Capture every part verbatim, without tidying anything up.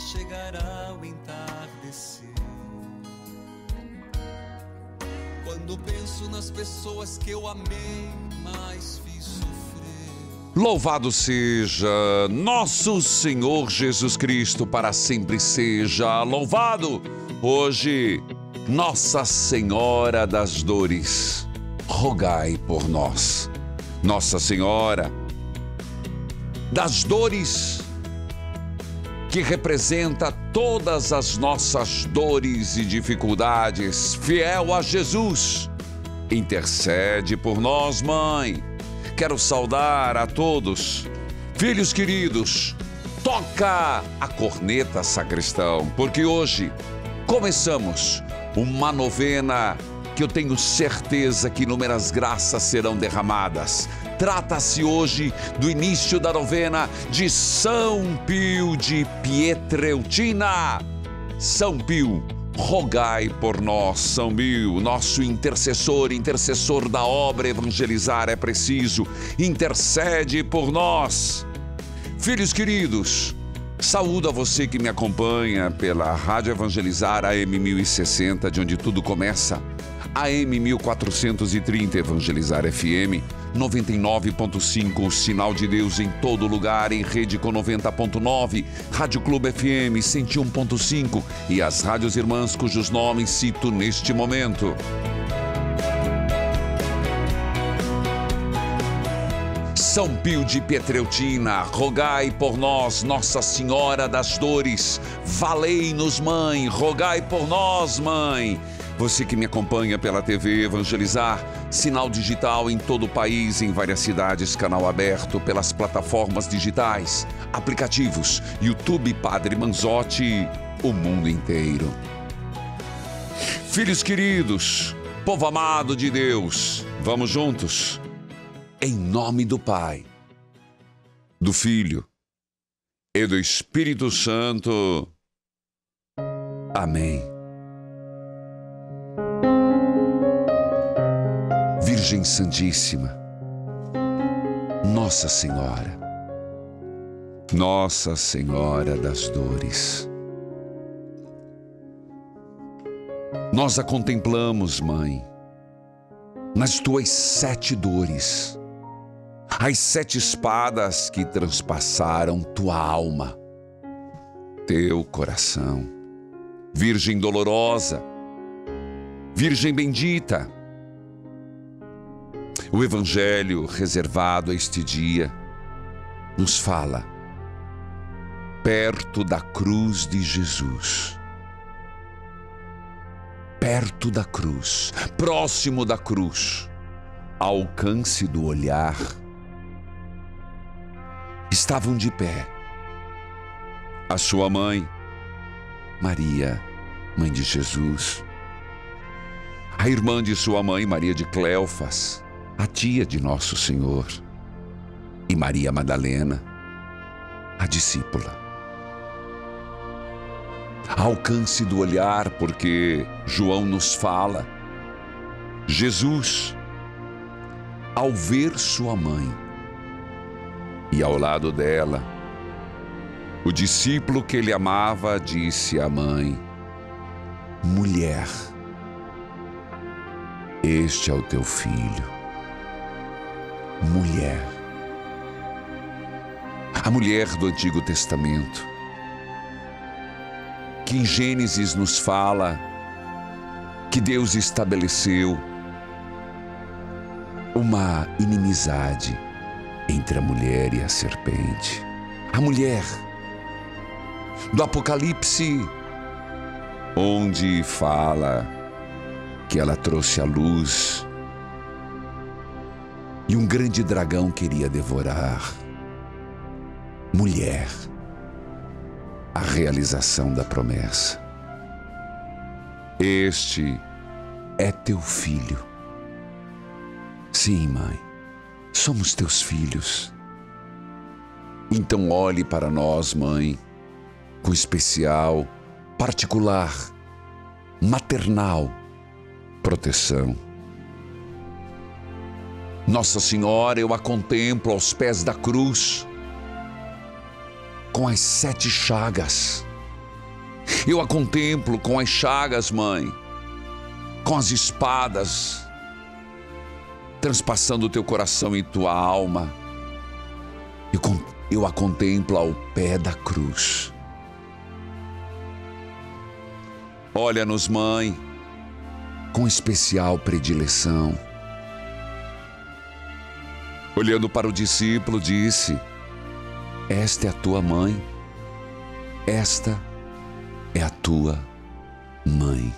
chegará o entardecer. Quando penso nas pessoas que eu amei, mais fiz sofrer. Louvado seja nosso Senhor Jesus Cristo, para sempre seja louvado. Hoje, Nossa Senhora das Dores, rogai por nós. Nossa Senhora das Dores, que representa todas as nossas dores e dificuldades, fiel a Jesus, intercede por nós, Mãe. Quero saudar a todos, filhos queridos, toca a corneta, sacristão, porque hoje começamos uma novena que eu tenho certeza que inúmeras graças serão derramadas. Trata-se hoje do início da novena de São Pio de Pietreutina. São Pio, rogai por nós. São Pio, nosso intercessor, intercessor da obra Evangelizar é Preciso, intercede por nós. Filhos queridos, saúdo a você que me acompanha pela Rádio Evangelizar A M mil e sessenta, de onde tudo começa, A M mil quatrocentos e trinta Evangelizar F M, noventa e nove ponto cinco, o sinal de Deus em todo lugar, em rede com noventa ponto nove, Rádio Clube F M cento e um ponto cinco e as rádios irmãs cujos nomes cito neste momento. São Pio de Pietreutina, rogai por nós. Nossa Senhora das Dores, valei-nos, Mãe, rogai por nós, Mãe. Você que me acompanha pela T V Evangelizar, sinal digital em todo o país, em várias cidades, canal aberto pelas plataformas digitais, aplicativos, YouTube Padre Manzotti, o mundo inteiro. Filhos queridos, povo amado de Deus, vamos juntos, em nome do Pai, do Filho e do Espírito Santo. Amém. Virgem Santíssima, Nossa Senhora, Nossa Senhora das Dores, nós a contemplamos, Mãe, nas tuas sete dores, as sete espadas que transpassaram tua alma, teu coração. Virgem dolorosa, Virgem bendita, o Evangelho reservado a este dia nos fala perto da cruz de Jesus, perto da cruz, próximo da cruz, ao alcance do olhar, estavam de pé a sua mãe, Maria, mãe de Jesus, a irmã de sua mãe, Maria de Cleofas, a tia de Nosso Senhor, e Maria Madalena, a discípula. Ao alcance do olhar, porque João nos fala, Jesus, ao ver sua mãe, e ao lado dela, o discípulo que ele amava disse à mãe: mulher, este é o teu filho. Mulher, a mulher do Antigo Testamento, que em Gênesis nos fala que Deus estabeleceu uma inimizade entre a mulher e a serpente. A mulher do Apocalipse, onde fala que ela trouxe a luz e um grande dragão queria devorar. Mulher, a realização da promessa. Este é teu filho. Sim, mãe, somos teus filhos. Então olhe para nós, mãe, com especial, particular, maternal proteção. Nossa Senhora, eu a contemplo aos pés da cruz, com as sete chagas, Eu a contemplo com as chagas, mãe, com as espadas, transpassando o teu coração e tua alma. Eu, eu a contemplo ao pé da cruz. Olha-nos, mãe, com especial predileção. Olhando para o discípulo, disse: esta é a tua mãe, esta é a tua mãe.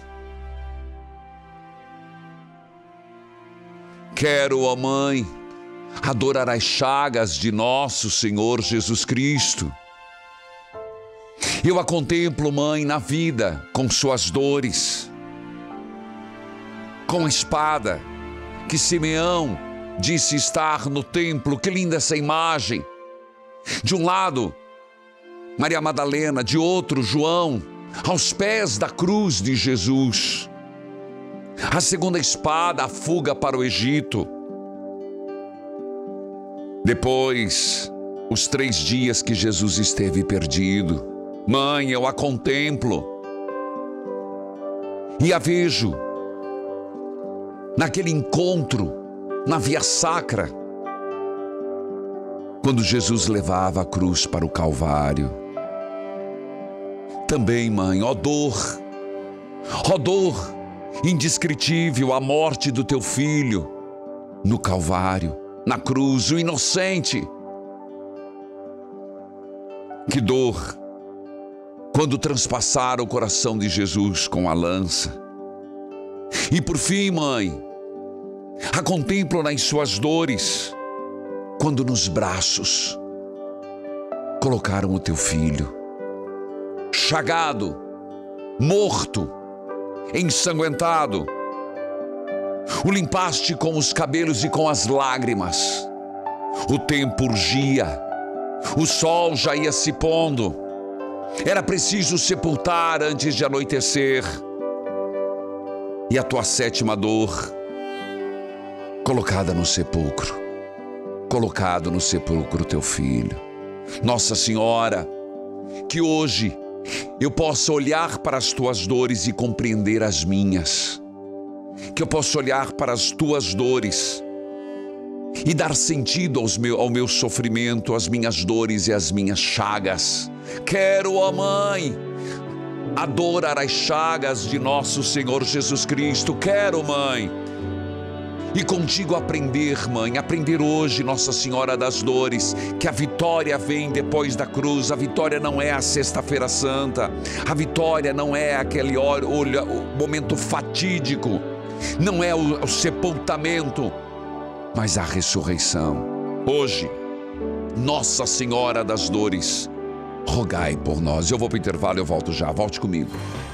Quero, ó mãe, adorar as chagas de nosso Senhor Jesus Cristo. Eu a contemplo, mãe, na vida, com suas dores, com a espada que Simeão disse estar no templo. Que linda essa imagem! De um lado, Maria Madalena, de outro, João, aos pés da cruz de Jesus. A segunda espada, a fuga para o Egito. Depois, os três dias que Jesus esteve perdido. Mãe, eu a contemplo e a vejo naquele encontro na Via Sacra, quando Jesus levava a cruz para o Calvário. Também, mãe, ó dor, ó dor indescritível, a morte do teu filho no Calvário, na cruz, o inocente. Que dor quando transpassaram o coração de Jesus com a lança. E por fim, mãe, a contemplo nas suas dores, quando nos braços colocaram o teu filho, chagado, morto, ensanguentado. O limpaste com os cabelos e com as lágrimas. O tempo urgia, o sol já ia se pondo. Era preciso sepultar antes de anoitecer. E a tua sétima dor, colocada no sepulcro, colocado no sepulcro teu filho. Nossa Senhora, que hoje eu possa olhar para as tuas dores e compreender as minhas. Que eu possa olhar para as tuas dores e dar sentido aos meu, ao meu sofrimento, às minhas dores e às minhas chagas. Quero, ó mãe, adorar as chagas de nosso Senhor Jesus Cristo. Quero, mãe, e contigo aprender, mãe, aprender hoje, Nossa Senhora das Dores, que a vitória vem depois da cruz. A vitória não é a Sexta-feira Santa, a vitória não é aquele olho, o momento fatídico, não é o, o sepultamento, mas a ressurreição. Hoje, Nossa Senhora das Dores, rogai por nós. Eu vou para o intervalo, eu volto já. Volte comigo.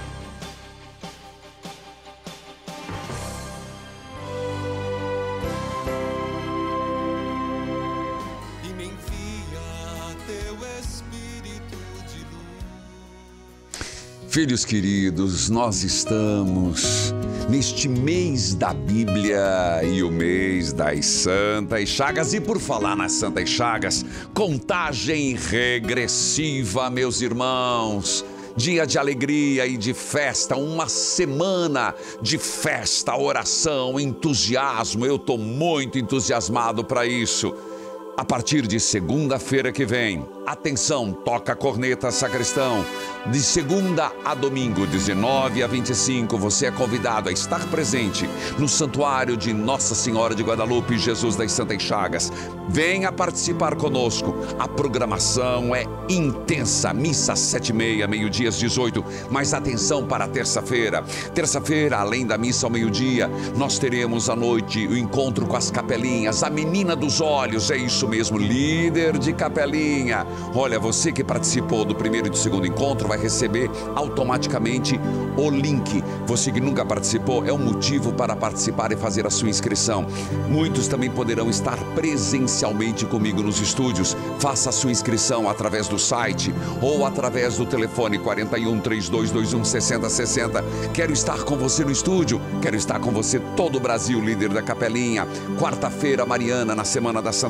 E me envia teu Espírito de luz. Filhos queridos, nós estamos neste mês da Bíblia e o mês das Santas Chagas. E por falar nas Santas Chagas, contagem regressiva, meus irmãos. Dia de alegria e de festa, uma semana de festa, oração, entusiasmo. Eu estou muito entusiasmado para isso. A partir de segunda-feira que vem, atenção, toca a corneta, sacristão. De segunda a domingo, dezenove a vinte e cinco, você é convidado a estar presente no Santuário de Nossa Senhora de Guadalupe, Jesus das Santas Chagas. Venha participar conosco. A programação é intensa. Missa sete e meia, meio-dia às dezoito. Mas atenção para terça-feira. Terça-feira, além da missa ao meio-dia, nós teremos à noite o encontro com as capelinhas. A menina dos olhos, é isso mesmo, líder de capelinha. Olha, você que participou do primeiro e do segundo encontro vai receber automaticamente o link. Você que nunca participou, é um motivo para participar e fazer a sua inscrição. Muitos também poderão estar presencialmente comigo nos estúdios. Faça a sua inscrição através do site ou através do telefone quarenta e um, trinta e dois vinte e um, sessenta sessenta. Quero estar com você no estúdio, quero estar com você todo o Brasil, líder da capelinha. Quarta-feira, Mariana, na Semana das Santas Chagas.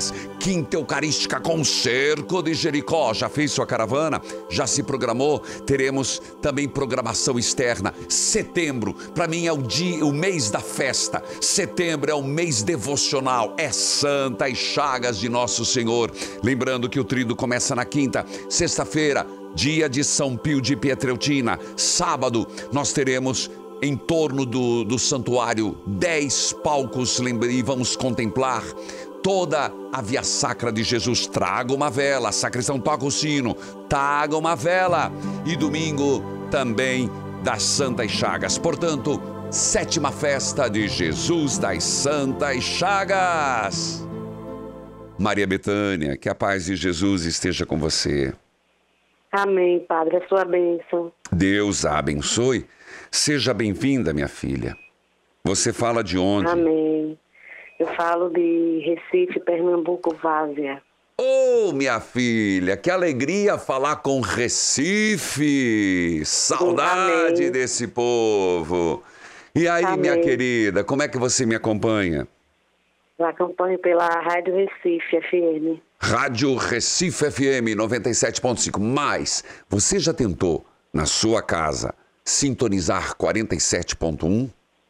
Chagas. Quinta Eucarística com Cerco de Jericó. Já fez sua caravana? Já se programou? Teremos também programação externa. Setembro, para mim é o dia, o mês da festa. Setembro é o mês devocional. É Santa e Chagas de Nosso Senhor. Lembrando que o tríduo começa na quinta. Sexta-feira, dia de São Pio de Pietrelcina. Sábado, nós teremos em torno do, do santuário dez palcos e vamos contemplar toda a Via Sacra de Jesus. Traga uma vela, sacristão toca o sino, traga uma vela. E domingo também das Santas Chagas. Portanto, sétima festa de Jesus das Santas Chagas. Maria Bethânia, que a paz de Jesus esteja com você. Amém, Padre, a sua bênção. Deus a abençoe. Seja bem-vinda, minha filha. Você fala de onde? Amém. Eu falo de Recife, Pernambuco, Várzea. Oh, minha filha, que alegria falar com Recife. Saudade Amém. Desse povo. E aí, Amém. Minha querida, como é que você me acompanha? Eu acompanho pela Rádio Recife F M. Rádio Recife F M noventa e sete ponto cinco. Mas você já tentou, na sua casa, sintonizar quarenta e sete ponto um?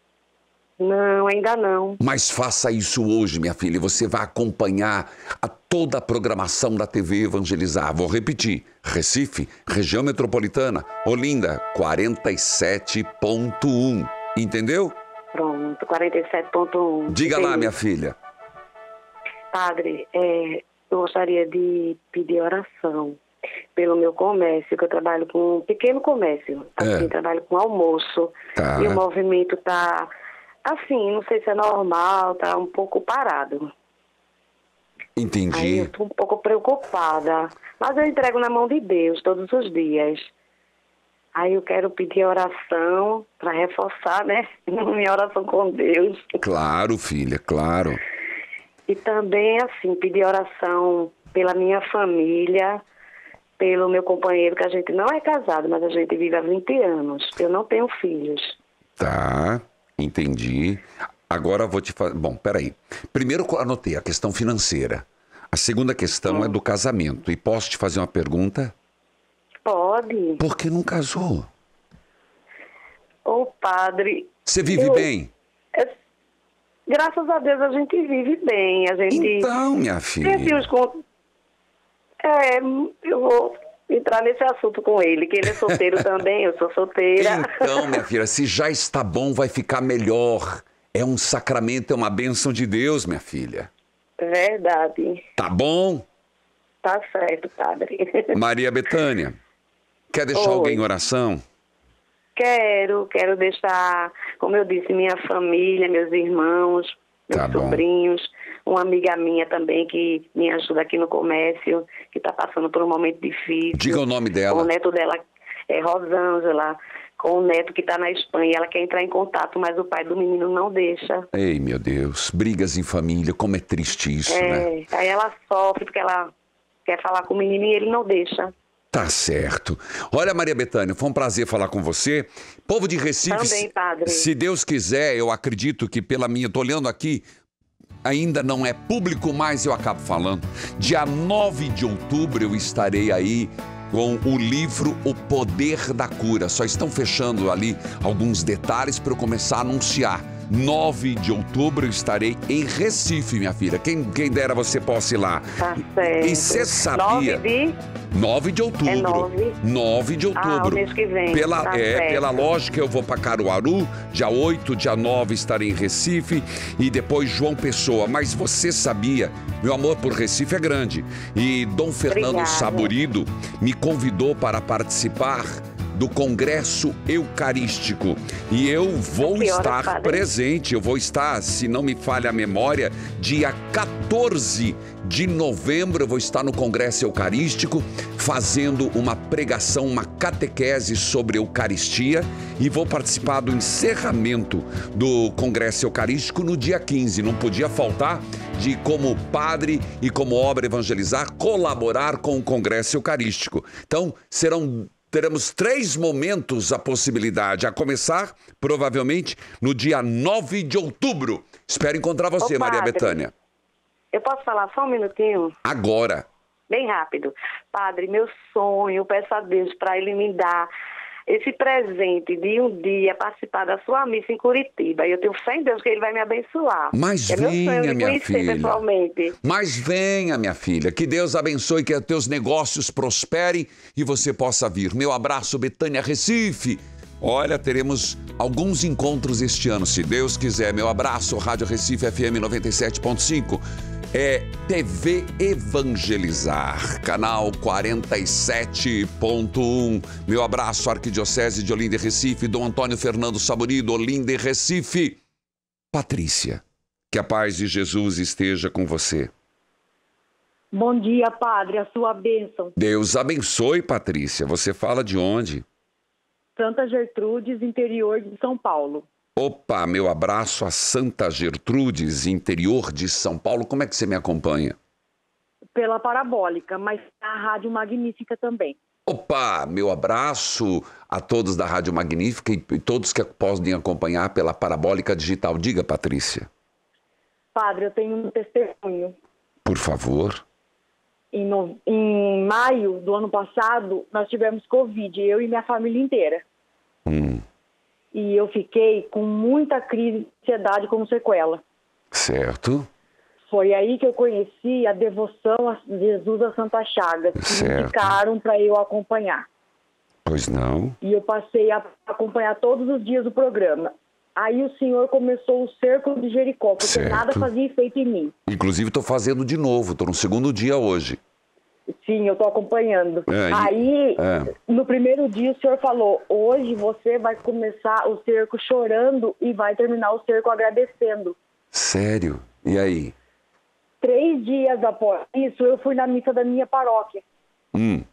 Não, ainda não. Mas faça isso hoje, minha filha, e você vai acompanhar a toda a programação da T V Evangelizar. Vou repetir, Recife, região metropolitana, Olinda, quarenta e sete ponto um. Entendeu? Pronto, quarenta e sete ponto um. Diga Entendi. Lá, minha filha. Padre, é, eu gostaria de pedir oração pelo meu comércio, que eu trabalho com um pequeno comércio. Assim, é. Trabalho com almoço. Tá. E o movimento tá, assim, não sei se é normal, tá um pouco parado. Entendi. Aí eu tô um pouco preocupada. Mas eu entrego na mão de Deus todos os dias. Aí eu quero pedir oração para reforçar, né? Minha oração com Deus. Claro, filha, claro. E também, assim, pedir oração pela minha família, pelo meu companheiro, que a gente não é casado, mas a gente vive há vinte anos. Eu não tenho filhos. Tá, entendi. Agora eu vou te fazer... Bom, peraí. Primeiro eu anotei a questão financeira. A segunda questão hum. é do casamento. E posso te fazer uma pergunta? Pode. Por que não casou? Ô, padre... Você vive eu... bem? É... Graças a Deus a gente vive bem. A gente... Então, minha filha... Com... É, eu vou entrar nesse assunto com ele, que ele é solteiro também, eu sou solteira. Então, minha filha, se já está bom, vai ficar melhor. É um sacramento, é uma bênção de Deus, minha filha. Verdade. Tá bom? Tá certo, padre. Maria Bethânia, quer deixar Oi. alguém em oração? Quero, quero deixar, como eu disse, minha família, meus irmãos, meus Tá sobrinhos, uma amiga minha também que me ajuda aqui no comércio, que está passando por um momento difícil. Diga o nome dela. O neto dela é Rosângela, com o neto que está na Espanha. Ela quer entrar em contato, mas o pai do menino não deixa. Ei, meu Deus, brigas em família, como é triste isso, é, né? Aí ela sofre porque ela quer falar com o menino e ele não deixa. Tá certo. Olha, Maria Bethânia, foi um prazer falar com você. Povo de Recife, Também, padre. Se Deus quiser, eu acredito que pela minha, tô olhando aqui, ainda não é público, mas eu acabo falando. Dia nove de outubro eu estarei aí com o livro O Poder da Cura. Só estão fechando ali alguns detalhes para eu começar a anunciar. nove de outubro eu estarei em Recife, minha filha. Quem, quem dera você possa ir lá. Tá certo. E você sabia... nove de... nove de outubro. É nove? nove de outubro. Ah, o mês que vem. Pela, Tá é, certo. pela lógica, eu vou para Caruaru, dia oito, dia nove estarei em Recife e depois João Pessoa. Mas você sabia, meu amor por Recife é grande. E Dom Fernando Obrigada. Saborido me convidou para participar do Congresso Eucarístico. E eu vou Que horas, estar padre? presente, eu vou estar, se não me falha a memória, dia quatorze de novembro, eu vou estar no Congresso Eucarístico, fazendo uma pregação, uma catequese sobre Eucaristia, e vou participar do encerramento do Congresso Eucarístico no dia quinze. Não podia faltar de, como padre e como obra Evangelizar, colaborar com o Congresso Eucarístico. Então, serão... Teremos três momentos a possibilidade, a começar, provavelmente, no dia nove de outubro. Espero encontrar você, Ô, Maria padre. Bethânia. Eu posso falar só um minutinho? Agora. Bem rápido. Padre, meu sonho, peço a Deus para ele me dar esse presente de um dia participar da sua missa em Curitiba. E eu tenho fé em Deus que ele vai me abençoar. Mas é venha, meu sonho de minha conhecer filha. pessoalmente. Mas venha, minha filha. Que Deus abençoe, que teus negócios prosperem e você possa vir. Meu abraço, Betânia, Recife. Olha, teremos alguns encontros este ano, se Deus quiser. Meu abraço, Rádio Recife F M noventa e sete ponto cinco. É T V Evangelizar, canal quarenta e sete ponto um. Meu abraço, Arquidiocese de Olinda e Recife, Dom Antônio Fernando Saborido, Olinda e Recife. Patrícia, que a paz de Jesus esteja com você. Bom dia, Padre, a sua bênção. Deus abençoe, Patrícia. Você fala de onde? Santa Gertrudes, interior de São Paulo. Opa, meu abraço a Santa Gertrudes, interior de São Paulo. Como é que você me acompanha? Pela parabólica, mas a Rádio Magnífica também. Opa, meu abraço a todos da Rádio Magnífica e, e todos que podem acompanhar pela parabólica digital. Diga, Patrícia. Padre, eu tenho um testemunho. Por favor. Em, no... em maio do ano passado, nós tivemos Covid, eu e minha família inteira. Hum. E eu fiquei com muita crise de ansiedade como sequela. Certo. Foi aí que eu conheci a devoção a Jesus a Santa Chagas, que Certo. me indicaram para eu acompanhar. Pois não. E eu passei a acompanhar todos os dias o programa. Aí o senhor começou o cerco de Jericó, porque Certo. nada fazia efeito em mim. Inclusive, estou fazendo de novo, estou no segundo dia hoje. Sim, eu estou acompanhando. É, e- Aí, é. no primeiro dia, o senhor falou, hoje você vai começar o cerco chorando e vai terminar o cerco agradecendo. Sério? E aí? Três dias após isso, eu fui na missa da minha paróquia. Hum.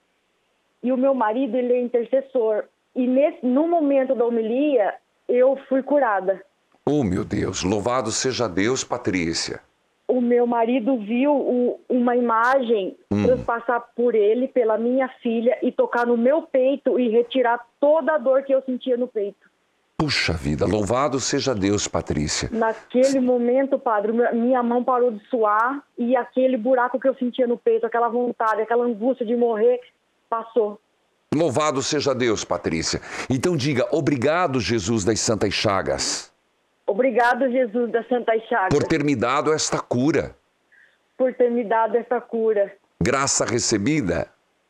E o meu marido, ele é intercessor. E nesse, no momento da homilia, eu fui curada. Oh, meu Deus. Louvado seja Deus, Patrícia. O meu marido viu o, uma imagem Hum. transpassar por ele, pela minha filha, e tocar no meu peito e retirar toda a dor que eu sentia no peito. Puxa vida, louvado seja Deus, Patrícia. Naquele momento, padre, minha mão parou de suar e aquele buraco que eu sentia no peito, aquela vontade, aquela angústia de morrer, passou. Louvado seja Deus, Patrícia. Então diga, obrigado, Jesus das Santas Chagas, Obrigado, Jesus da Santa Chagas, por ter me dado esta cura. por ter me dado essa cura. Graça recebida.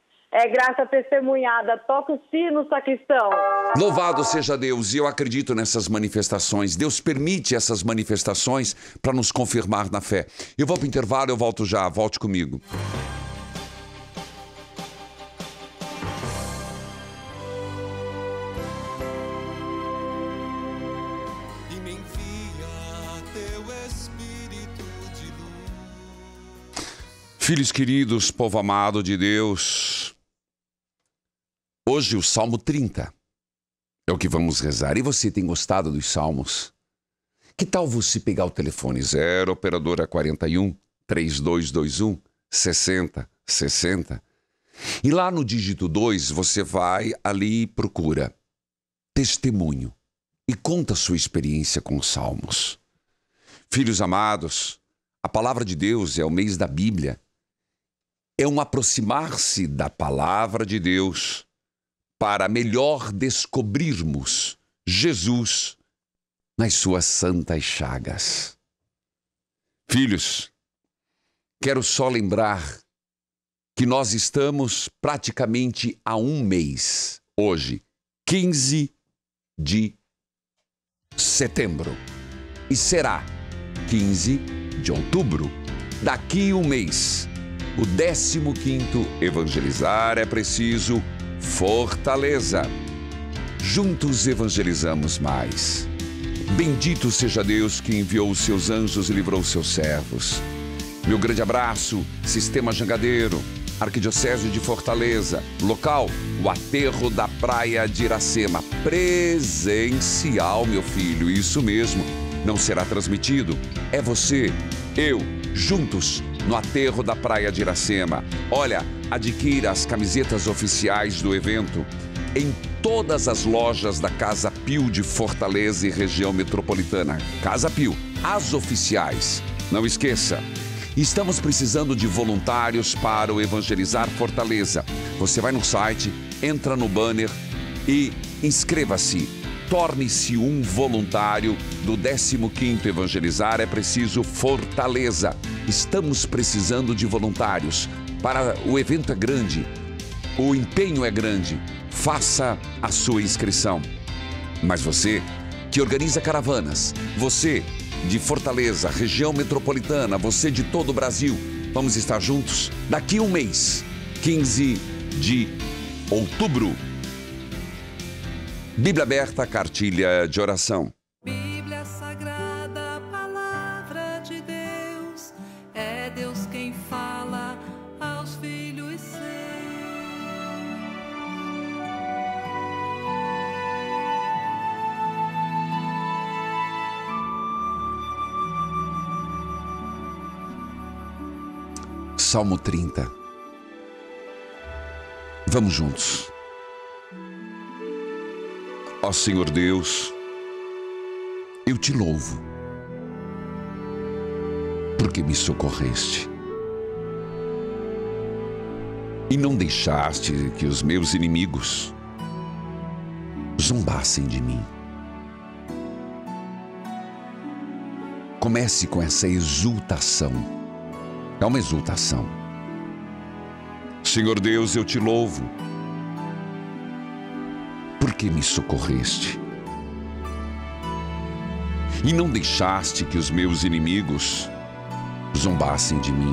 É graça testemunhada. Toca o sino, sacristão. Louvado seja Deus, e eu acredito nessas manifestações. Deus permite essas manifestações para nos confirmar na fé. Eu vou para o intervalo, eu volto já. Volte comigo. E me envia teu Espírito de luz. Filhos queridos, povo amado de Deus, hoje o Salmo trinta é o que vamos rezar. E você tem gostado dos salmos? Que tal você pegar o telefone zero, operadora quarenta e um, trinta e dois vinte e um, sessenta, sessenta, e lá no dígito dois você vai ali e procura testemunho e conta a sua experiência com os salmos. Filhos amados, a palavra de Deus é o mês da Bíblia. É um aproximar-se da palavra de Deus para melhor descobrirmos Jesus nas suas santas chagas. Filhos, quero só lembrar que nós estamos praticamente há um mês, hoje, quinze de setembro, e será quinze de outubro, daqui um mês. O décimo quinto Evangelizar é Preciso, Fortaleza. Juntos evangelizamos mais. Bendito seja Deus que enviou os seus anjos e livrou os seus servos. Meu grande abraço, Sistema Jangadeiro, Arquidiocese de Fortaleza. Local, o aterro da Praia de Iracema. Presencial, meu filho, isso mesmo. Não será transmitido. É você, eu, juntos, no aterro da Praia de Iracema. Olha, adquira as camisetas oficiais do evento em todas as lojas da Casa Pio de Fortaleza e região metropolitana. Casa Pio, as oficiais. Não esqueça, Estamos precisando de voluntários para o Evangelizar Fortaleza. Você vai no site, entra no banner e inscreva-se. Torne-se um voluntário do décimo quinto Evangelizar. É preciso Fortaleza. Estamos precisando de voluntários. Para o evento é grande, o empenho é grande. Faça a sua inscrição. Mas você que organiza caravanas, você de Fortaleza, região metropolitana, você de todo o Brasil, vamos estar juntos daqui a um mês, quinze de outubro. Bíblia aberta, cartilha de oração. Bíblia Sagrada, Palavra de Deus, é Deus quem fala aos filhos seus. Salmo trinta. Vamos juntos. Ó Senhor Deus, eu te louvo, porque me socorreste e não deixaste que os meus inimigos zombassem de mim. Comece com essa exultação. É uma exultação. Senhor Deus, eu te louvo, porque me socorreste e não deixaste que os meus inimigos zombassem de mim.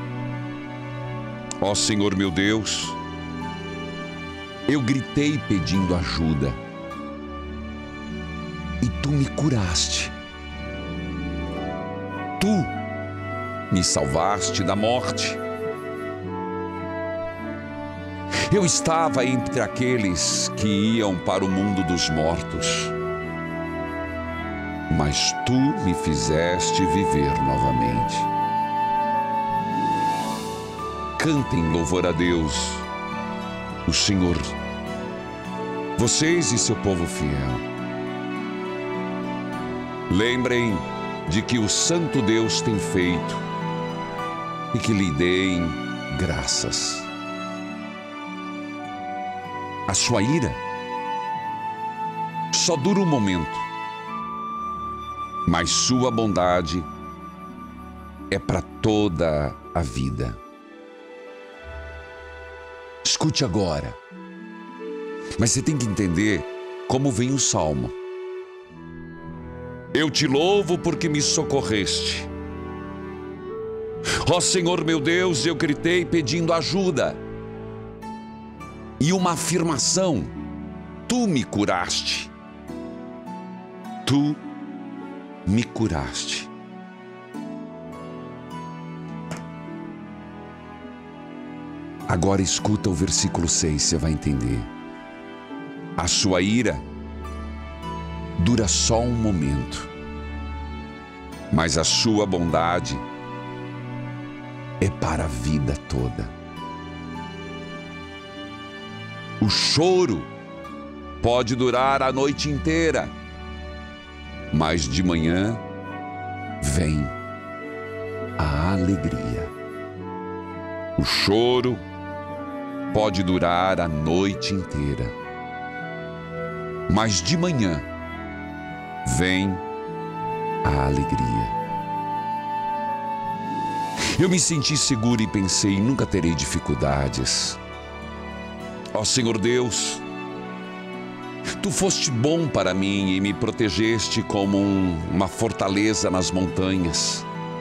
Ó Senhor meu Deus, eu gritei pedindo ajuda e tu me curaste. Tu me salvaste da morte. Eu estava entre aqueles que iam para o mundo dos mortos, mas tu me fizeste viver novamente. Cantem louvor a Deus, o Senhor, vocês e seu povo fiel. Lembrem de que o Santo Deus tem feito e que lhe deem graças. A sua ira só dura um momento, mas sua bondade é para toda a vida. Escute agora, mas você tem que entender como vem o salmo. Eu te louvo porque me socorreste. Ó Senhor meu Deus, eu gritei pedindo ajuda. E uma afirmação: tu me curaste. Tu me curaste. Agora escuta o versículo seis, você vai entender. A sua ira dura só um momento, mas a sua bondade é para a vida toda. O choro pode durar a noite inteira, mas de manhã vem a alegria. O choro pode durar a noite inteira, mas de manhã vem a alegria. Eu me senti seguro e pensei, nunca terei dificuldades. Ó Senhor Deus, tu foste bom para mim e me protegeste como um, uma fortaleza nas montanhas.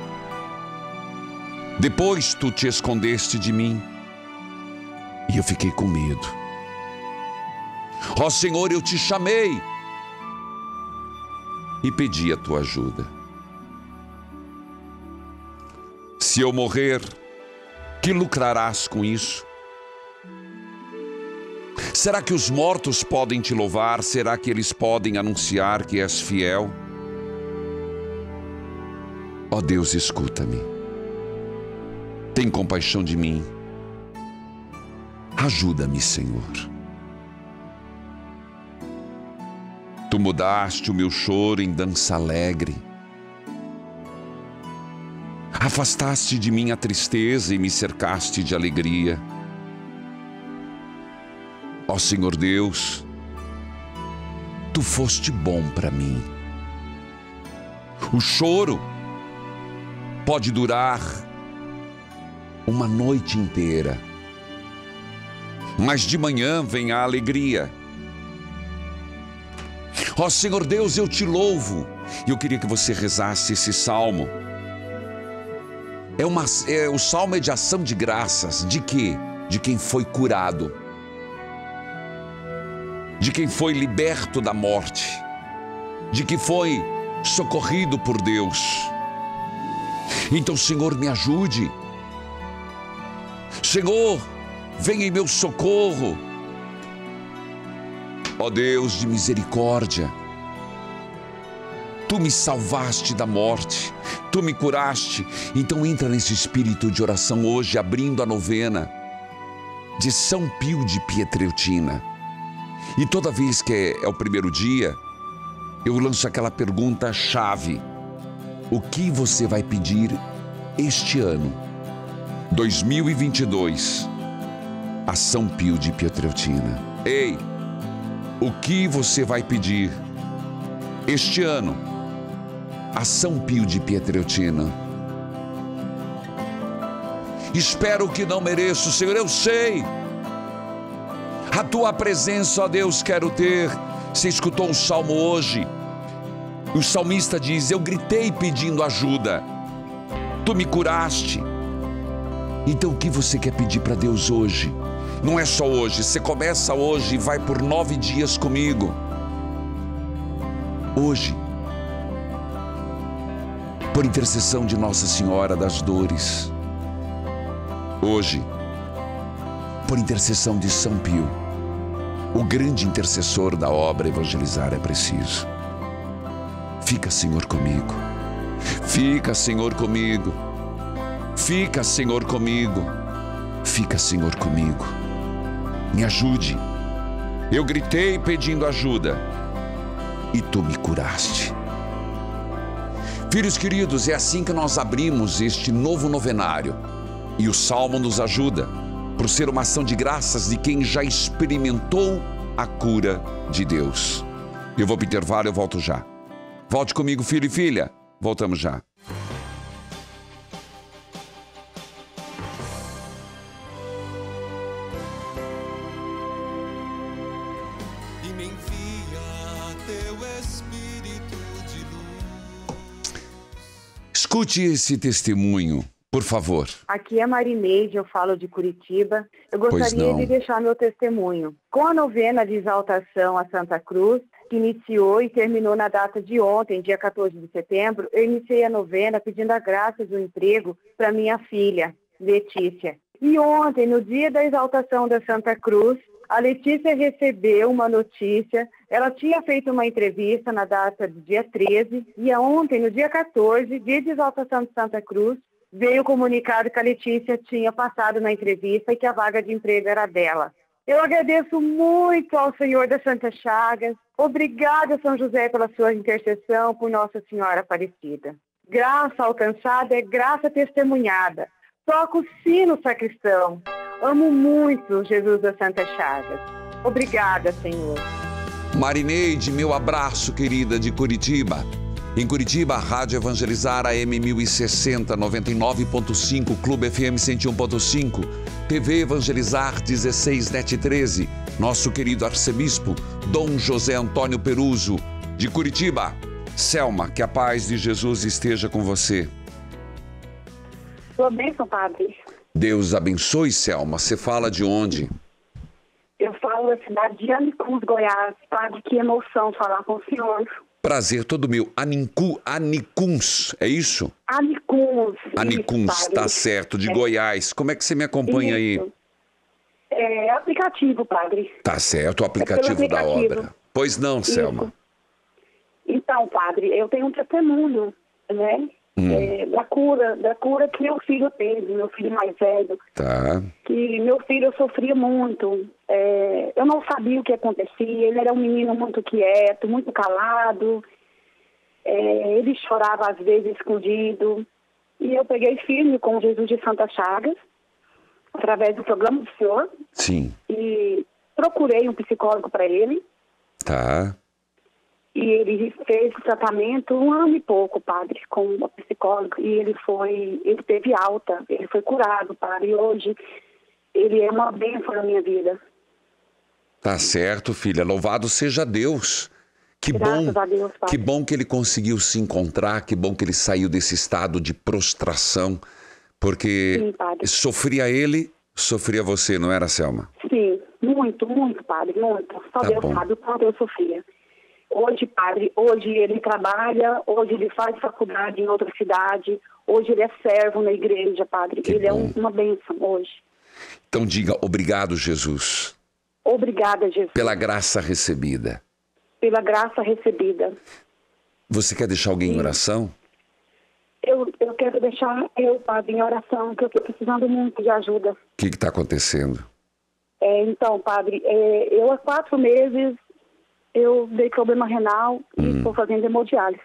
Depois tu te escondeste de mim e eu fiquei com medo. Ó Senhor, eu te chamei e pedi a tua ajuda. Se eu morrer, que lucrarás com isso? Será que os mortos podem te louvar? Será que eles podem anunciar que és fiel? Ó Deus, escuta-me. Tem compaixão de mim. Ajuda-me, Senhor. Tu mudaste o meu choro em dança alegre. Afastaste de mim a tristeza e me cercaste de alegria. Ó Senhor Deus, Tu foste bom para mim. O choro pode durar uma noite inteira, mas de manhã vem a alegria. Ó Senhor Deus, eu Te louvo. E eu queria que você rezasse esse salmo. É uma, é, o salmo é de ação de graças. De quê? De quem foi curado, de quem foi liberto da morte, de que foi socorrido por Deus. Então, Senhor, me ajude. Senhor, venha em meu socorro. Ó Deus de misericórdia, Tu me salvaste da morte, Tu me curaste. Então entra nesse espírito de oração hoje, abrindo a novena de São Pio de Pietrelcina. E toda vez que é, é o primeiro dia, eu lanço aquela pergunta-chave: o que você vai pedir este ano, dois mil e vinte e dois, a São Pio de Pietrelcina? Ei, o que você vai pedir este ano a São Pio de Pietrelcina? Espero que não mereço, Senhor, eu sei. A Tua presença, ó Deus, quero ter. Você escutou o salmo hoje? O salmista diz: eu gritei pedindo ajuda, Tu me curaste. Então o que você quer pedir para Deus hoje? Não é só hoje, você começa hoje e vai por nove dias comigo. Hoje, por intercessão de Nossa Senhora das Dores. Hoje, por intercessão de São Pio, o grande intercessor da obra Evangelizar é Preciso. Fica, Senhor, comigo. Fica, Senhor, comigo. Fica, Senhor, comigo. Fica, Senhor, comigo. Me ajude. Eu gritei pedindo ajuda e Tu me curaste. Filhos queridos, é assim que nós abrimos este novo novenário. E o salmo nos ajuda, por ser uma ação de graças de quem já experimentou a cura de Deus. Eu vou para o intervalo, eu volto já. Volte comigo, filho e filha. Voltamos já. E me envia Teu Espírito de luz. Escute esse testemunho, por favor. Aqui é Marineide, eu falo de Curitiba. Eu gostaria de deixar meu testemunho. Com a novena de exaltação a Santa Cruz, que iniciou e terminou na data de ontem, dia quatorze de setembro, eu iniciei a novena pedindo a graça do emprego para minha filha, Letícia. E ontem, no dia da exaltação da Santa Cruz, a Letícia recebeu uma notícia. Ela tinha feito uma entrevista na data do dia treze, e ontem, no dia quatorze, dia de exaltação de Santa Cruz, veio o comunicado que a Letícia tinha passado na entrevista e que a vaga de emprego era dela. Eu agradeço muito ao Senhor das Santas Chagas. Obrigada, São José, pela sua intercessão por Nossa Senhora Aparecida. Graça alcançada é graça testemunhada. Toca o sino, sacristão. Amo muito Jesus das Santas Chagas. Obrigada, Senhor. Marineide, meu abraço, querida, de Curitiba. Em Curitiba, a Rádio Evangelizar A M mil e sessenta, noventa e nove ponto cinco, Clube F M cento e um ponto cinco, T V Evangelizar dezesseis net treze, nosso querido arcebispo, Dom José Antônio Peruso, de Curitiba. Selma, que a paz de Jesus esteja com você. Sua bênção, padre. Deus abençoe, Selma. Você fala de onde? Eu falo da cidade de Anicuns, Goiás. Padre, que emoção falar com o senhor. Prazer todo meu. Anicu, Anicuns, é isso? Anicuns. Anicuns, tá certo, de é. Goiás. Como é que você me acompanha isso. aí? É aplicativo, padre. Tá certo, o aplicativo, é aplicativo. da obra. Pois não, Selma. Isso. Então, padre, eu tenho um testemunho, né? Hum. É, da cura, da cura que meu filho teve, meu filho mais velho. Tá. Que meu filho sofria muito. É, eu não sabia o que acontecia. Ele era um menino muito quieto, muito calado. É, ele chorava às vezes escondido. E eu peguei firme com Jesus de Santa Chagas, através do programa do senhor. Sim. E procurei um psicólogo para ele. Tá. E ele fez o tratamento um ano e pouco, padre, com uma psicóloga. E ele foi, ele teve alta, ele foi curado, padre. E hoje ele é uma bênção na minha vida. Tá certo, filha. Louvado seja Deus. Que Graças bom, a Deus, padre. que bom que ele conseguiu se encontrar, que bom que ele saiu desse estado de prostração, porque Sim, padre. Sofria ele, sofria você, não era, Selma? Sim, muito, muito, padre, muito. Só Tá Deus bom. sabe o quanto eu sofria. Hoje, padre, hoje ele trabalha, hoje ele faz faculdade em outra cidade, hoje ele é servo na igreja, padre. Que ele bom. é um- uma bênção hoje. Então diga obrigado, Jesus, Obrigada, Jesus, pela graça recebida. pela graça recebida. Você quer deixar alguém em oração? Eu, eu quero deixar eu, padre, em oração, que eu estou precisando muito de ajuda. O que está acontecendo? É, então, padre, é, eu há quatro meses eu dei problema renal e Hum. estou fazendo hemodiálise.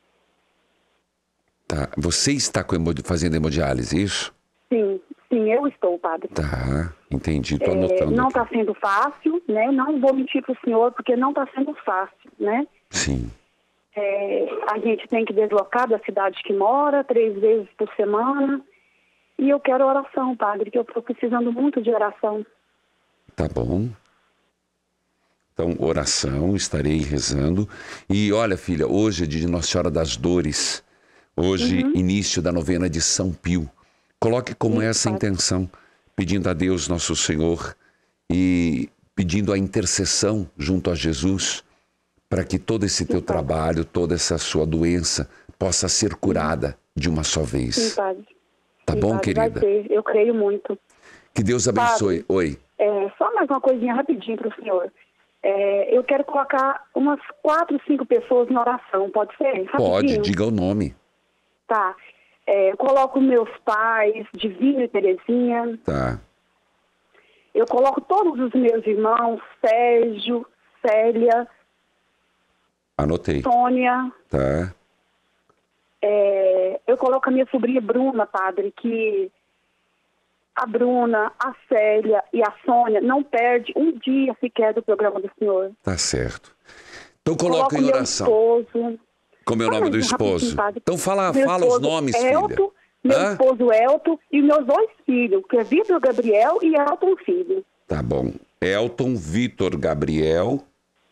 Tá. Você está com hemo- fazendo hemodiálise, isso? Sim, sim, eu estou, padre. Tá, entendi, estou É, anotando. não aqui. está sendo fácil, né? Não vou mentir para o senhor, porque não está sendo fácil, né? Sim, É, a gente tem que deslocar da cidade que mora três vezes por semana. E eu quero oração, padre, que eu estou precisando muito de oração. tá bom. Então, oração, estarei rezando. E olha, filha, hoje é dia de Nossa Senhora das Dores. Hoje, Uhum. início da novena de São Pio. Coloque como Isso, essa padre. intenção, pedindo a Deus Nosso Senhor e pedindo a intercessão junto a Jesus, para que todo esse teu Sim, padre. trabalho, toda essa sua doença possa ser curada de uma só vez. Sim, padre. Tá Sim, bom, padre, querida? Vai ser, eu creio muito. Que Deus abençoe. Oi. É, só mais uma coisinha rapidinho para o senhor. É, eu quero colocar umas quatro, cinco pessoas na oração, pode ser? Pode, Rapidinho? diga o nome. Tá. É, eu coloco meus pais, Divino e Terezinha. Tá. Eu coloco todos os meus irmãos, Sérgio, Célia, Anotei. Sônia. Tá. É, eu coloco a minha sobrinha Bruna, padre, que a Bruna, a Célia e a Sônia não perde um dia sequer do programa do senhor. Tá certo. Então coloca Coloco em meu oração. esposo. Como é o Só nome do mais um rapidinho, esposo? padre. Então fala, Meu fala os esposo nomes, Elton, filha. Meu Hã? esposo Elton e meus dois filhos, que é Vitor Gabriel e Elton Filho. Tá bom. Elton, Vitor, Gabriel,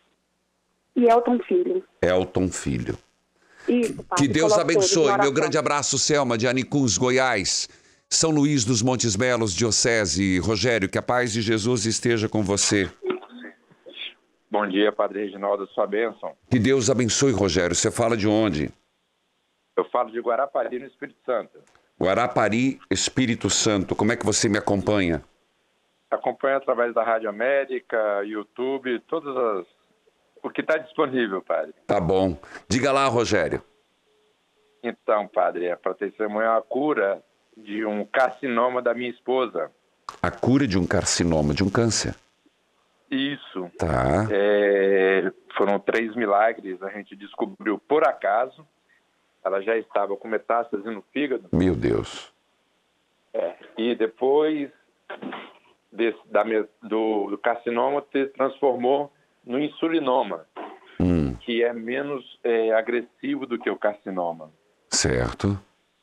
E Elton Filho. Elton Filho. Isso, padre. Que Deus Coloco todos em abençoe. Meu oração. grande abraço, Selma, de Anicus, Goiás. São Luís dos Montes Belos, Diocese. Rogério, que a paz de Jesus esteja com você. Bom dia, Padre Reginaldo, sua bênção. Que Deus abençoe, Rogério. Você fala de onde? Eu falo de Guarapari, no Espírito Santo. Guarapari, Espírito Santo. Como é que você me acompanha? Acompanho através da Rádio América, YouTube, todas as... o que está disponível, Padre. Tá bom. Diga lá, Rogério. Então, Padre, é para testemunhar a cura de um carcinoma da minha esposa. A cura de um carcinoma, de um câncer. Isso. Tá. É, foram três milagres, a gente descobriu por acaso. Ela já estava com metástase no fígado. Meu Deus. É, e depois desse, da, do, do carcinoma se transformou no insulinoma, Hum, que é menos é, agressivo do que o carcinoma. certo.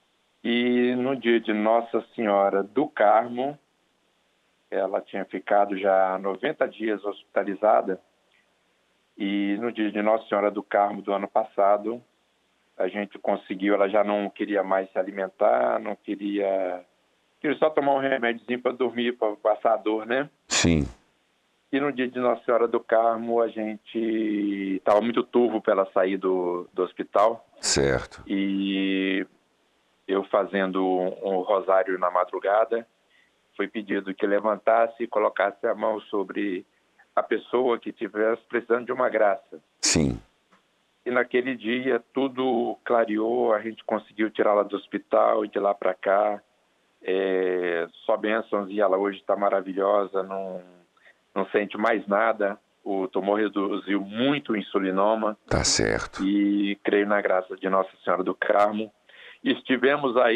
E no dia de Nossa Senhora do Carmo, ela tinha ficado já noventa dias hospitalizada, e no dia de Nossa Senhora do Carmo do ano passado, a gente conseguiu, ela já não queria mais se alimentar, não queria... Queria só tomar um remédiozinho para dormir, para passar a dor, né? Sim. E no dia de Nossa Senhora do Carmo, a gente estava muito turvo para ela sair do, do hospital. Certo. E eu fazendo um, um rosário na madrugada, foi pedido que levantasse e colocasse a mão sobre a pessoa que estivesse precisando de uma graça. Sim. E naquele dia tudo clareou, a gente conseguiu tirá-la do hospital e de lá para cá. É, só bênçãos, e ela hoje está maravilhosa, não, não sente mais nada. O tumor reduziu muito o insulinoma. Tá certo. E creio na graça de Nossa Senhora do Carmo. Estivemos aí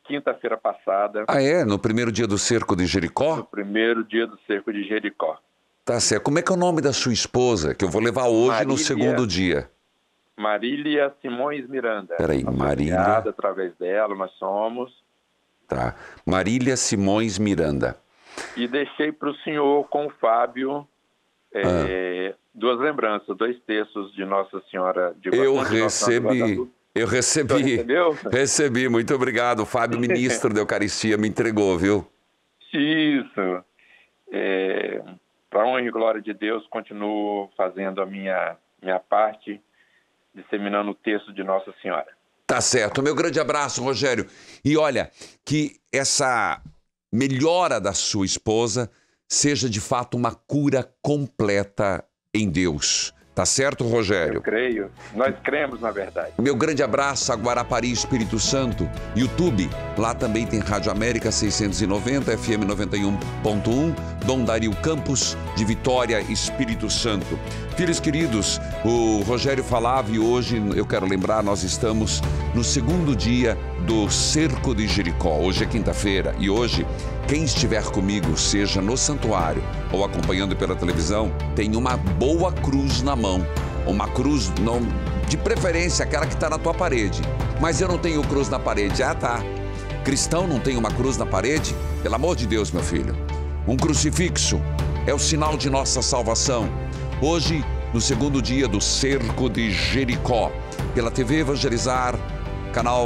quinta-feira passada. Ah, é? No primeiro dia do cerco de Jericó? No primeiro dia do cerco de Jericó. Tá certo. Como é que é o nome da sua esposa? Que eu vou levar hoje Marília, no segundo dia. Marília Simões Miranda. Peraí, Marília... Através dela, nós somos. Tá. Marília Simões Miranda. E deixei para o senhor com o Fábio é, ah. duas lembranças, dois textos de Nossa Senhora de Eu recebi... Eu recebi, recebi, muito obrigado. O Fábio, ministro da Eucaristia, me entregou, viu? Isso. É, para honra e glória de Deus, continuo fazendo a minha, minha parte, disseminando o texto de Nossa Senhora. Tá certo. Meu grande abraço, Rogério. E olha, que essa melhora da sua esposa seja de fato uma cura completa em Deus. Tá certo, Rogério? Eu creio. Nós cremos, na verdade. Meu grande abraço a Guarapari, Espírito Santo. YouTube, lá também tem Rádio América seiscentos e noventa, F M noventa e um ponto um, Dom Dario Campos, de Vitória, Espírito Santo. Filhos queridos, o Rogério falava e hoje, eu quero lembrar, nós estamos no segundo dia do cerco de Jericó. Hoje é quinta-feira e hoje, quem estiver comigo, seja no santuário ou acompanhando pela televisão, tem uma boa cruz na mão. Uma cruz, não, de preferência, aquela que está na tua parede. Mas eu não tenho cruz na parede. Ah, tá. Cristão não tem uma cruz na parede? Pelo amor de Deus, meu filho. Um crucifixo é o sinal de nossa salvação. Hoje, no segundo dia do cerco de Jericó, pela T V Evangelizar, canal,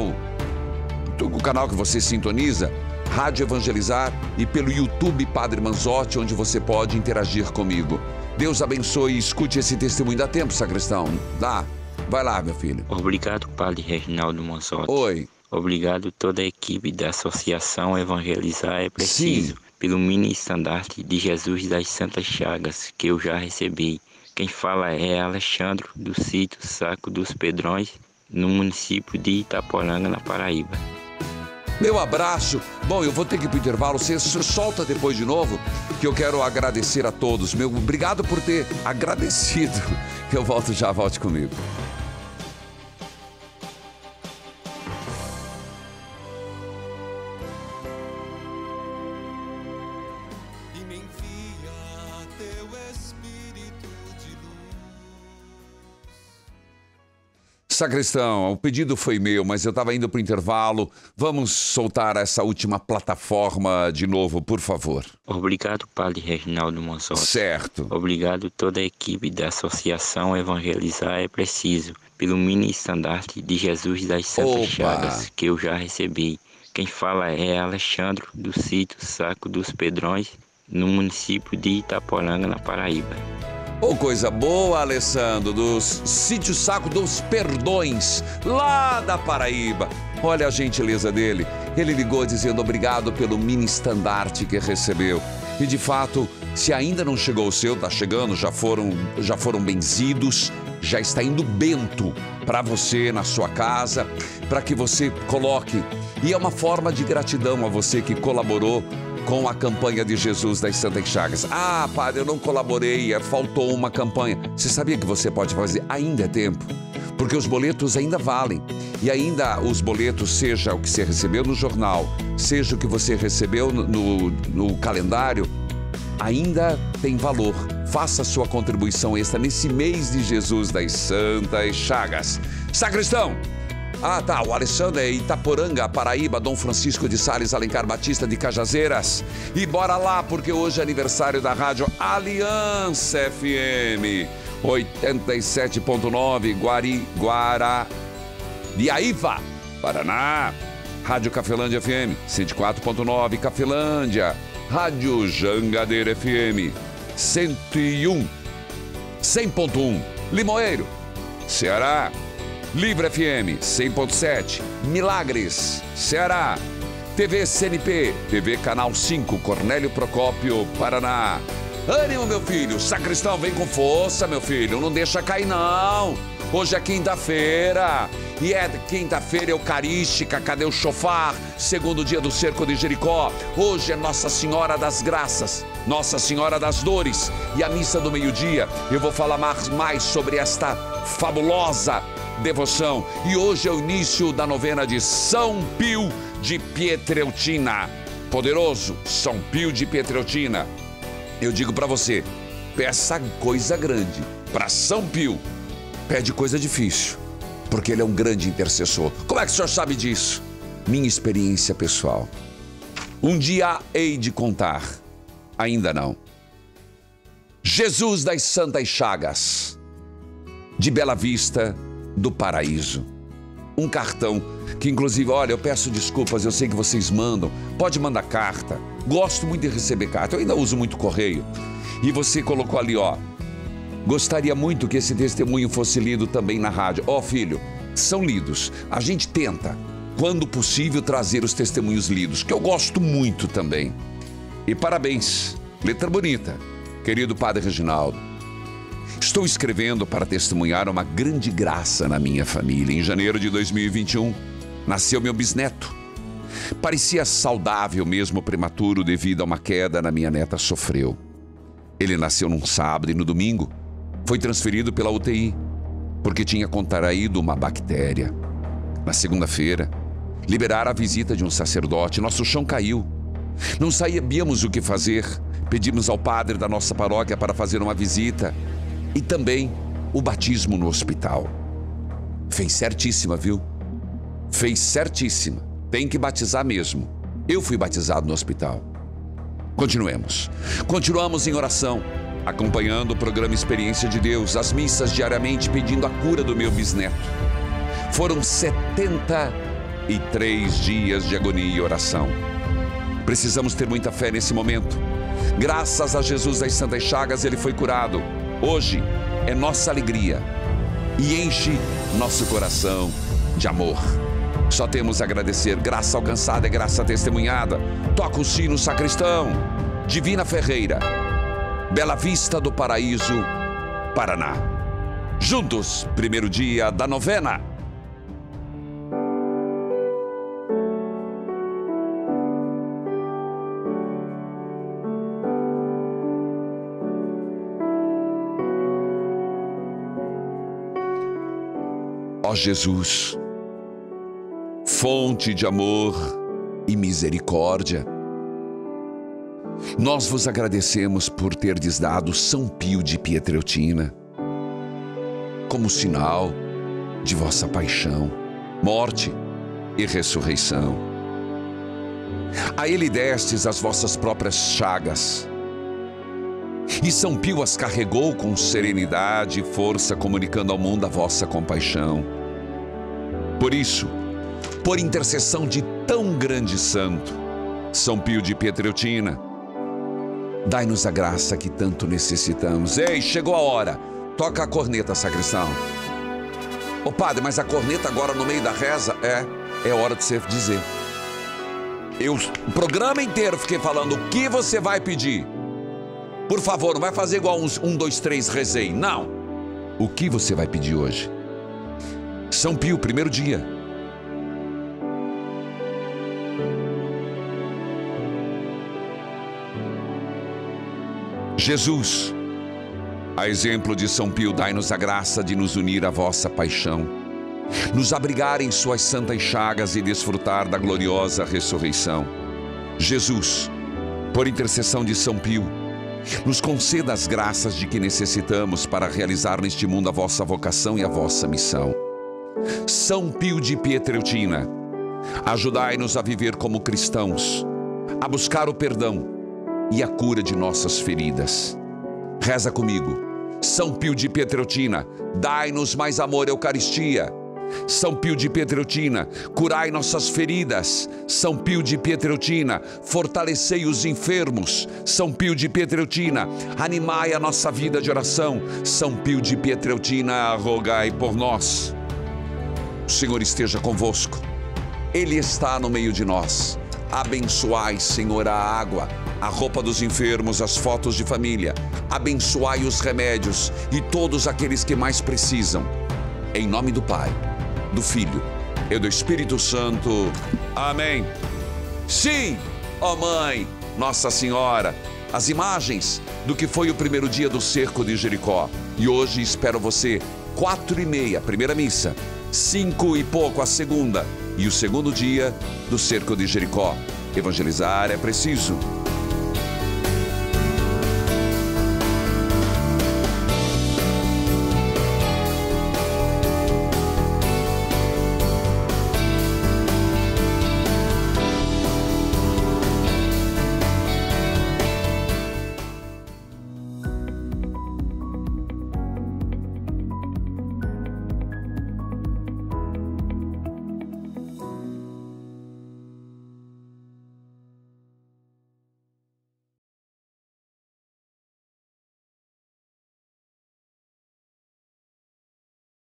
o canal que você sintoniza, Rádio Evangelizar, e pelo YouTube Padre Manzotti, onde você pode interagir comigo. Deus abençoe e escute esse testemunho. Dá tempo, sacristão? Dá. Vai lá, meu filho. Obrigado, Padre Reginaldo Manzotti. Oi. Obrigado toda a equipe da Associação Evangelizar é Preciso, Sim. pelo mini estandarte de Jesus das Santas Chagas, que eu já recebi. Quem fala é Alexandre, do sítio Saco dos Pedrões, no município de Itaporanga, na Paraíba. Meu abraço. Bom, eu vou ter que ir para o intervalo. Você solta depois de novo, que eu quero agradecer a todos. Meu, obrigado por ter agradecido. Eu volto já, volte comigo. Sacristão, o pedido foi meu, mas eu estava indo para o intervalo. Vamos soltar essa última plataforma de novo, por favor. Obrigado, Padre Reginaldo Manzotti. Certo. Obrigado toda a equipe da Associação Evangelizar é Preciso, pelo mini estandarte de Jesus das Santas Opa. Chagas, que eu já recebi. Quem fala é Alexandre, do sítio Saco dos Pedrões, no município de Itaporanga, na Paraíba. Ô, oh, coisa boa, Alessandro, do sítio Saco dos Perdões, lá da Paraíba. Olha a gentileza dele. Ele ligou dizendo obrigado pelo mini estandarte que recebeu. E de fato, se ainda não chegou o seu, tá chegando, já foram, já foram benzidos, já está indo bento para você na sua casa, para que você coloque. E é uma forma de gratidão a você que colaborou com a campanha de Jesus das Santas Chagas. Ah, padre, eu não colaborei, faltou uma campanha. Você sabia que você pode fazer? Ainda é tempo, porque os boletos ainda valem. E ainda os boletos, seja o que você recebeu no jornal, seja o que você recebeu no, no, no calendário, ainda tem valor. Faça a sua contribuição extra nesse mês de Jesus das Santas Chagas. Sacristão! Ah, tá, o Alessandro é Itaporanga, Paraíba, Dom Francisco de Sales, Alencar Batista de Cajazeiras. E bora lá, porque hoje é aniversário da Rádio Aliança F M, oitenta e sete ponto nove, Guari, Guarapiaíva, Paraná. Rádio Cafelândia F M, cento e quatro ponto nove, Cafelândia. Rádio Jangadeira F M, cento e um, cem ponto um, Limoeiro, Ceará. Livre F M, cem ponto sete, Milagres, Ceará. T V C N P, T V Canal cinco, Cornélio Procópio, Paraná. Ânimo, meu filho, sacristão, vem com força, meu filho, não deixa cair não. Hoje é quinta-feira, e é quinta-feira eucarística, cadê o chofar? Segundo dia do cerco de Jericó. Hoje é Nossa Senhora das Graças, Nossa Senhora das Dores. E a missa do meio-dia, eu vou falar mais, mais sobre esta fabulosa devoção. E hoje é o início da novena de São Pio de Pietrelcina. Poderoso São Pio de Pietrelcina. Eu digo para você, peça coisa grande para São Pio. Pede coisa difícil, porque ele é um grande intercessor. Como é que o senhor sabe disso? Minha experiência pessoal. Um dia hei de contar, ainda não. Jesus das Santas Chagas, de Bela Vista do Paraíso. Um cartão que, inclusive, olha, eu peço desculpas, eu sei que vocês mandam. Pode mandar carta. Gosto muito de receber carta. Eu ainda uso muito correio. E você colocou ali, ó. Gostaria muito que esse testemunho fosse lido também na rádio. Ó, filho, são lidos. A gente tenta, quando possível, trazer os testemunhos lidos, que eu gosto muito também. E parabéns. Letra bonita. Querido Padre Reginaldo, estou escrevendo para testemunhar uma grande graça na minha família. Em janeiro de dois mil e vinte e um, nasceu meu bisneto. Parecia saudável mesmo prematuro devido a uma queda na minha neta sofreu. Ele nasceu num sábado e no domingo foi transferido pela U T I, porque tinha contraído uma bactéria. Na segunda-feira, liberaram a visita de um sacerdote. Nosso chão caiu. Não sabíamos o que fazer. Pedimos ao padre da nossa paróquia para fazer uma visita e também o batismo no hospital. Fez certíssima, viu? Fez certíssima. Tem que batizar mesmo. Eu fui batizado no hospital. Continuemos. Continuamos em oração, acompanhando o programa Experiência de Deus, as missas diariamente pedindo a cura do meu bisneto. Foram setenta e três dias de agonia e oração. Precisamos ter muita fé nesse momento. Graças a Jesus das Santas Chagas, ele foi curado. Hoje é nossa alegria e enche nosso coração de amor. Só temos a agradecer. Graça alcançada é graça testemunhada. Toca o sino, sacristão. Divina Ferreira, Bela Vista do Paraíso, Paraná. Juntos, primeiro dia da novena. Ó Jesus, fonte de amor e misericórdia, nós vos agradecemos por terdes dado São Pio de Pietrelcina como sinal de vossa paixão, morte e ressurreição. A ele destes as vossas próprias chagas, e São Pio as carregou com serenidade e força, comunicando ao mundo a vossa compaixão. Por isso, por intercessão de tão grande santo, São Pio de Pietrelcina, dai-nos a graça que tanto necessitamos. Ei, chegou a hora. Toca a corneta, sacristão. Ô padre, mas a corneta agora no meio da reza? É, é hora de você dizer. Eu, o programa inteiro fiquei falando o que você vai pedir. Por favor, não vai fazer igual uns um, dois, três, rezei. Não. O que você vai pedir hoje? São Pio, primeiro dia. Jesus, a exemplo de São Pio, dai-nos a graça de nos unir à vossa paixão, nos abrigar em suas santas chagas e desfrutar da gloriosa ressurreição. Jesus, por intercessão de São Pio, nos conceda as graças de que necessitamos para realizar neste mundo a vossa vocação e a vossa missão. São Pio de Pietrelcina, ajudai-nos a viver como cristãos, a buscar o perdão e a cura de nossas feridas. Reza comigo. São Pio de Pietrelcina, dai-nos mais amor e Eucaristia. São Pio de Pietrelcina, curai nossas feridas. São Pio de Pietrelcina, fortalecei os enfermos. São Pio de Pietrelcina, animai a nossa vida de oração. São Pio de Pietrelcina, rogai por nós. O Senhor esteja convosco. Ele está no meio de nós. Abençoai, Senhor, a água, a roupa dos enfermos, as fotos de família. Abençoai os remédios e todos aqueles que mais precisam. Em nome do Pai, do Filho e do Espírito Santo. Amém. Sim, ó Mãe, Nossa Senhora, as imagens do que foi o primeiro dia do cerco de Jericó. E hoje espero você quatro e meia, primeira missa. Cinco e pouco, a segunda. E o segundo dia do cerco de Jericó. Evangelizar é preciso.